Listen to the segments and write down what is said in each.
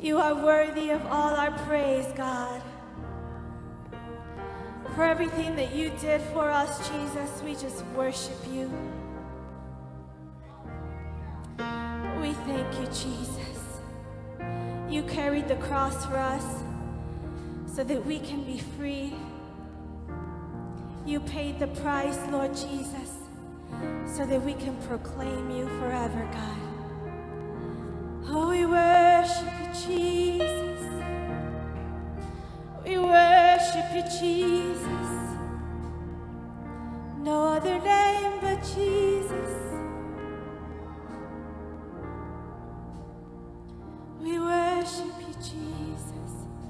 You are worthy of all our praise, God. For everything that you did for us, Jesus, we just worship you. We thank you, Jesus. You carried the cross for us so that we can be free. You paid the price, Lord Jesus, so that we can proclaim you forever, God. Oh, we worship you, Jesus. We worship you, Jesus. No other name but Jesus. We worship you, Jesus.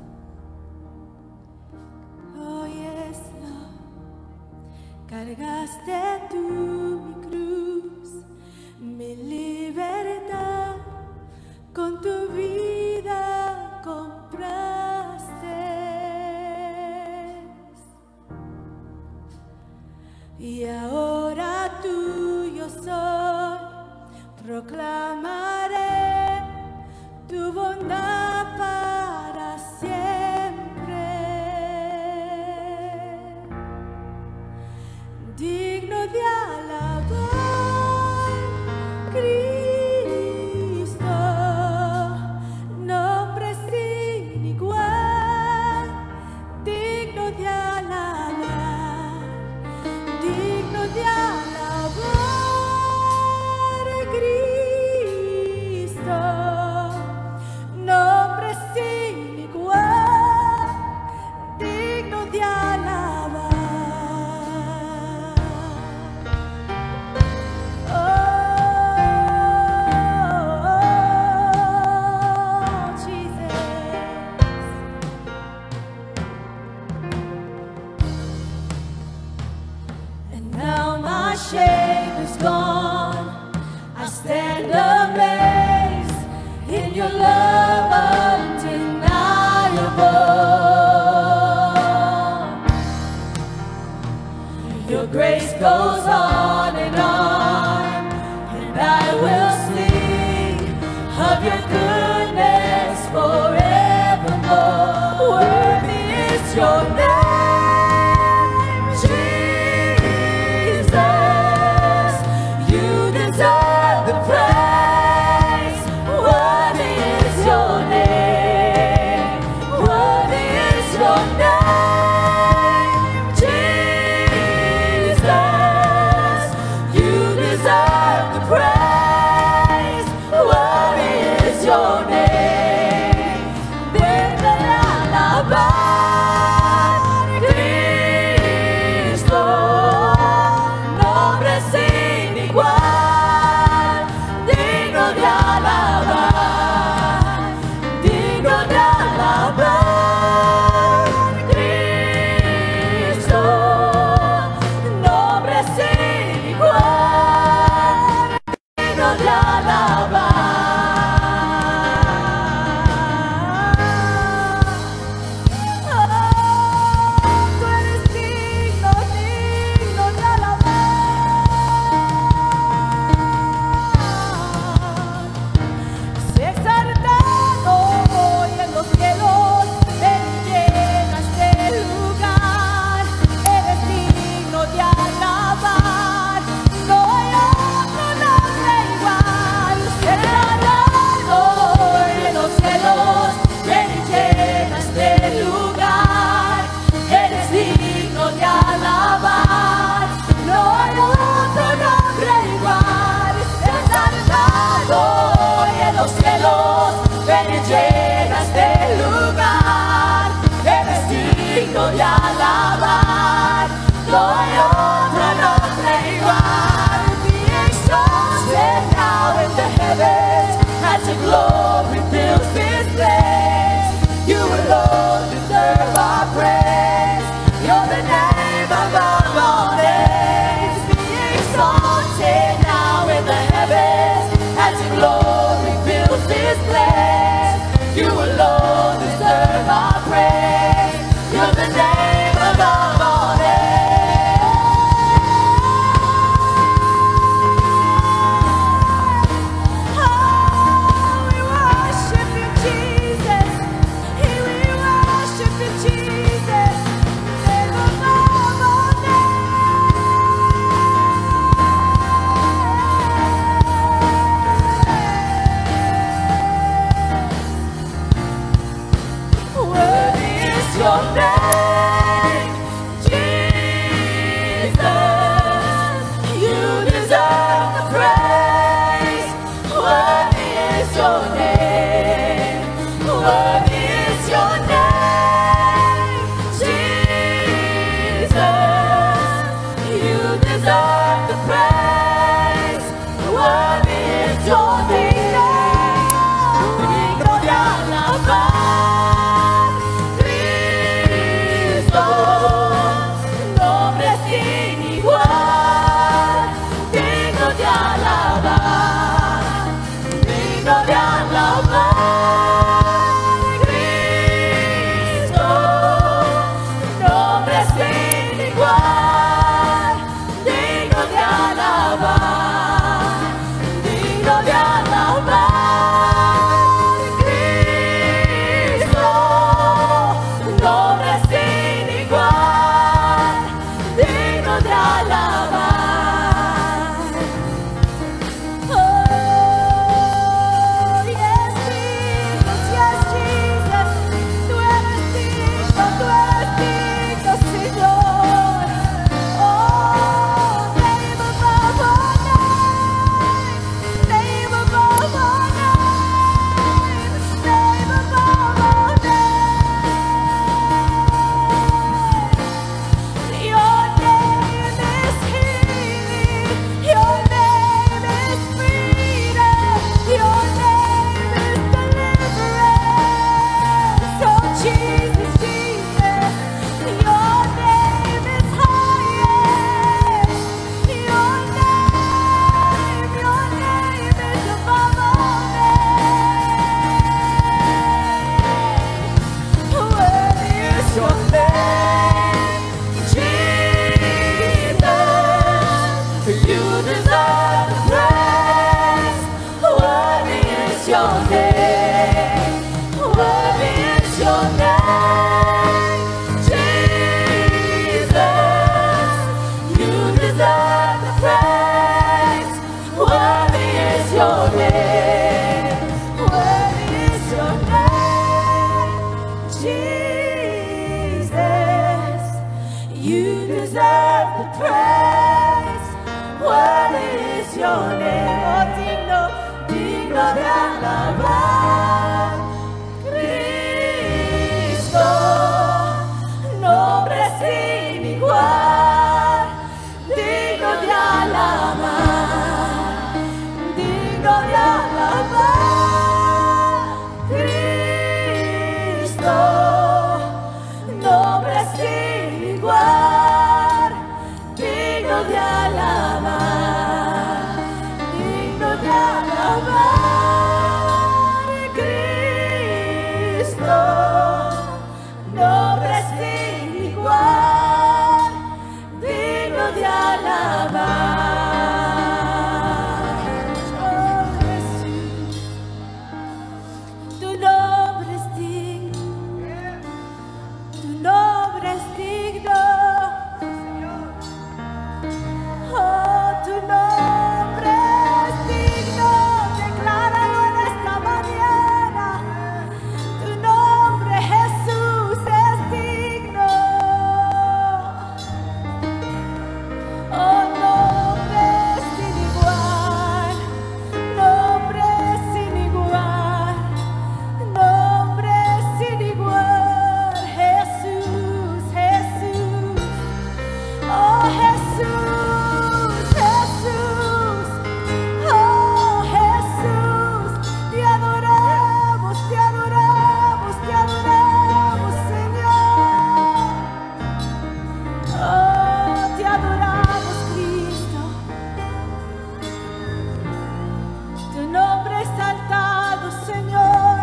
Oh, yes, Lord. Cargaste tú mi cruz, mi libertad. Con tu vida compraste. Y ahora tuyo soy, proclamaré tu bondad para siempre. Digno de alabar, Cristo, nombre sin igual, digno de alabar, digno de alabar, Cristo, nombre sin igual, digno de alabar. Shame is gone. I stand amazed in your love undeniable. Your grace goes on, and I will sing of your goodness forevermore. Worthy is your name. We worship you, Jesus. digno de alabar, Cristo, nombre sin igual, digno de alabar. Oh, yes, Jesus, tú eres digno, Señor. Oh, name above all names, name above all names, name above all names. Your name is healing, your name is freedom, your name is deliverance. Oh, Jesus, Jesus, your name is highest. Your name is above all names. Worthy is your name, Jesus. You deserve the praise. Worthy is your name. Worthy is your name, Jesus. You deserve the praise. Worthy is your name. Worthy is your name, Jesus. You deserve the praise. Worthy is your name. Oh, digno, digno de alabar, Cristo, nombre sin igual, digno de alabar, digno de alabar, Cristo, nombre sin igual, digno de alabar, digno de alabar, Cristo, nombre sin igual, digno de alabar. Oh, Jesús, tu nombre es digno, tu nombre es digno. Oh, tu nombre es digno, decláralo en esta mañana. Tu nombre, Jesús, es digno. Oh, nombre sin igual, nombre sin igual, nombre sin igual, Jesús, Jesús. Oh, Jesús, Jesús, oh, Jesús, te adoramos, te adoramos, te adoramos, Señor. Oh, te adoramos, Cristo. Tu nombre exaltado, Señor.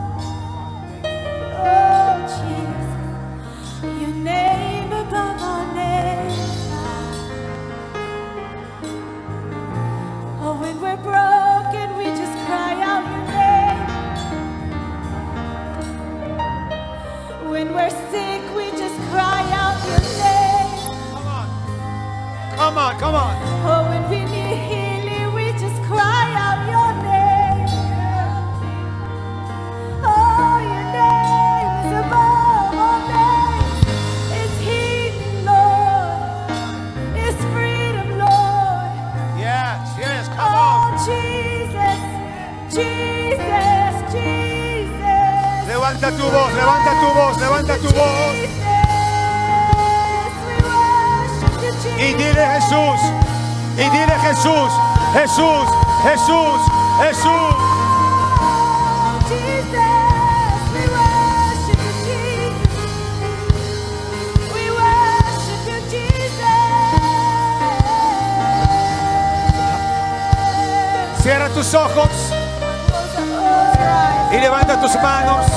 Oh, Jesus, your name above all names. Oh, when we're broken, we just cry out your name. When we're sick, we just cry out your name. Come on, come on. Oh, when we need healing, we just cry out your name. Oh, your name is above all names. It's healing, Lord. It's freedom, Lord. Yes, yes, come Oh, on. Jesus, Jesus, Jesus. Levanta tu voz, levanta tu voz, levanta tu voz. Jesus, we worship you, Jesus. Y dile Jesús, y dile Jesús, Jesús, Jesús, Jesús. Jesus, we worship you, Jesus. We worship you, Jesus. Cierra tus ojos y levanta tus manos.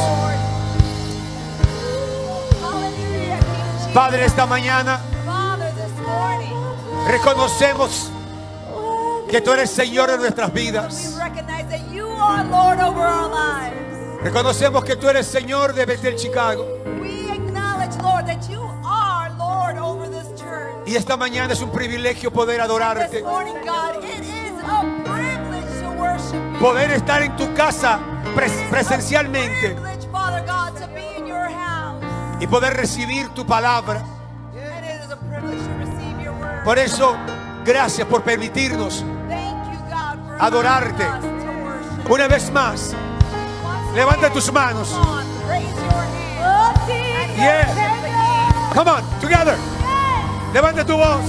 Padre, esta mañana reconocemos que tú eres Señor de nuestras We vidas. recognize that you are Lord over our lives. Reconocemos que tú eres Señor de Bethel Chicago. We acknowledge, Lord, that you are Lord over this church. Y esta mañana es un privilegio poder adorarte, This morning, God, it is a privilege to worship you. poder estar en tu casa presencialmente Privilege, Father God, to be in your house. y poder recibir tu palabra. And it is a privilege to receive your word. Por eso, gracias por permitirnos Thank you, God, for adorarte. allowing us to worship. una vez más. Levanta tus manos. Come on, raise your hand. Oh, sí, Yeah. Señor. Come on, together. Levanta tu voz.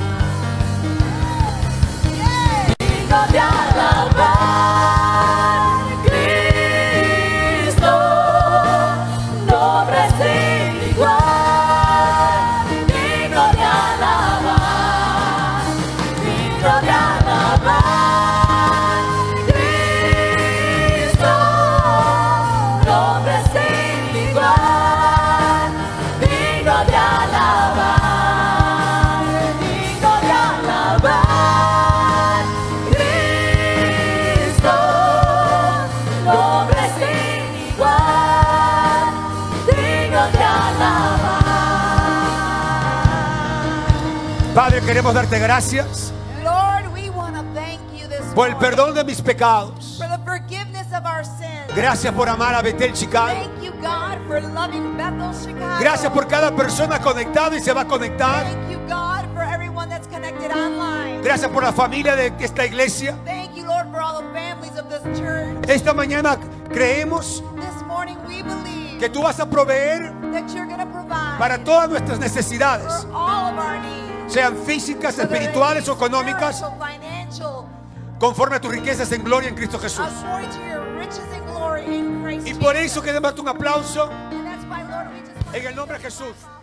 Digno de alabar, Cristo, nombre sin igual. Digno de alabar, digno de alabar, Cristo, nombre sin igual. Digno de alabar, digno de alabar. Nombre sin igual, digno de alabar. Padre, queremos darte gracias Lord, we want to thank you this por el morning perdón de mis pecados. for the forgiveness of our sins. Gracias por amar a Bethel Chicago. Thank you, God, for loving Bethel, Chicago. Gracias por cada persona conectada y se va a conectar. Thank you, God, for everyone that's connected online. Gracias por la familia de esta iglesia. Thank you, Lord, for all the families of this church. Esta mañana creemos This morning we believe que tú vas a proveer that you're going to provide para todas nuestras necesidades, for all of our needs. sean físicas, Whether it espirituales be o económicas, spiritual, financial, conforme a tus riquezas en gloria en Cristo Jesús. according to your riches and glory in Christ Y por Jesus. eso queremos darte un aplauso And that's why, Lord, we just en el nombre de Jesús.